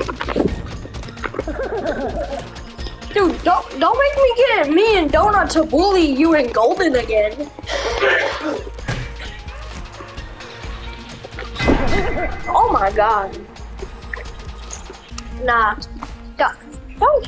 Dude, don't make me get me and Donut to bully you and Golden again. Oh my god. Nah. Don't